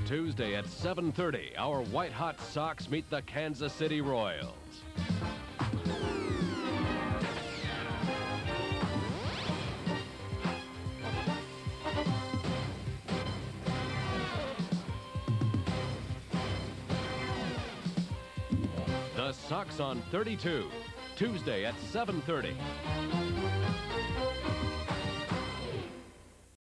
Tuesday at 7:30, our white-hot Sox meet the Kansas City Royals. The Sox on 32, Tuesday at 7:30.